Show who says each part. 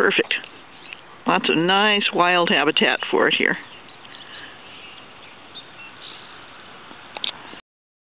Speaker 1: perfect. Lots of nice wild habitat for it here.